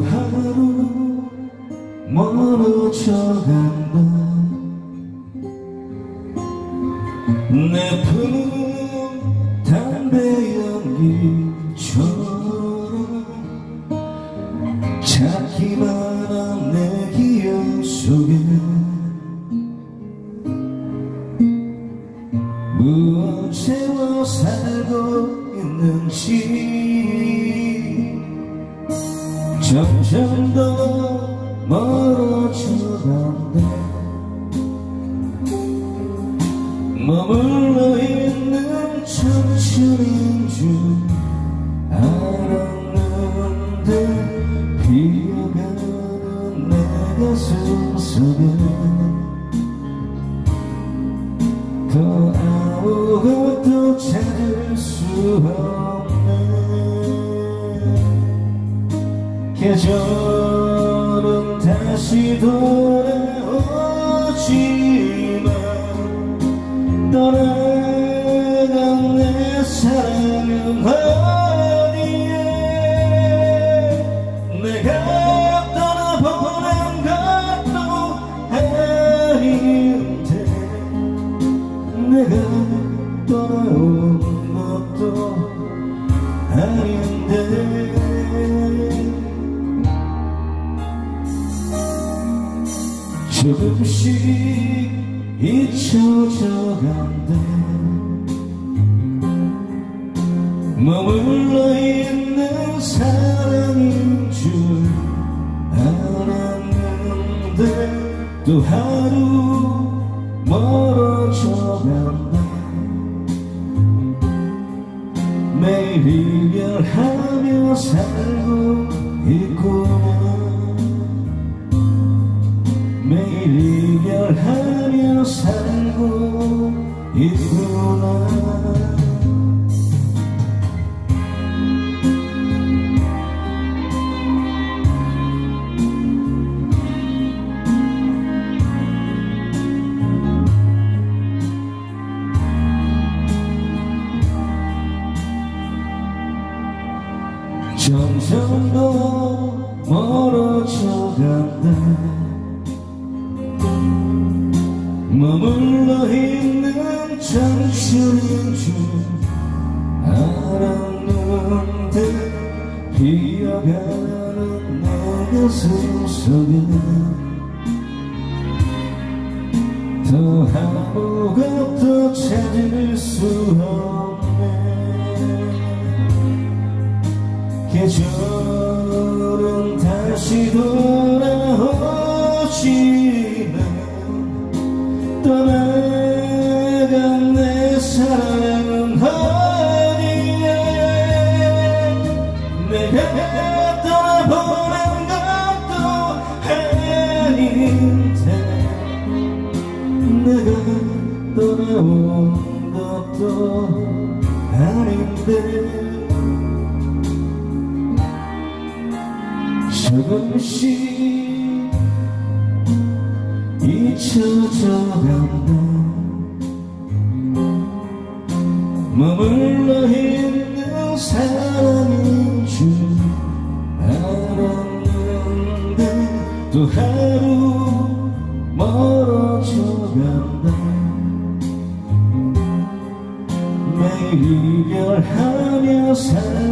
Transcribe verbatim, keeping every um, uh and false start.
하루 멀어져간다. 내 품은 담배 연기처럼 찾기만 한 내 기억 속에 무엇 채워 살고 있는지 점점 더 멀어져간다. 머물러 있는 청춘인 줄 알았는데 비어가는 내 가슴 속에 더 아무것도 찾을 수 없네. 계절은 다시 돌아오지만 떠나간 내 사랑은 어디에. 내가 떠나보낸 것도 아닌데 내가 떠나온 것도 아닌데 조금씩 잊혀져간다. 머물러 있는 사랑인 줄 알았는데 또 하루 멀어져간다. 매일 이별하며 살고 있구나. 매일 이별하며 살고 있구나. 점점 더 멀어져간다. 머물러 있는 청춘인 줄 알았는데 비어가는 내 가슴 속에 더 아무것도 찾을 수 없네. 계절은 다시 돌아오지만 떠나간 내 사랑은 어디에. 내가 떠나보낸 것도 아닌데 내가 떠나온 것도 아닌데 조금씩 잊혀져간다. 머물러 있는 사랑인 줄 알았는데 또 하루 멀어져간다. 매일 이별하며 살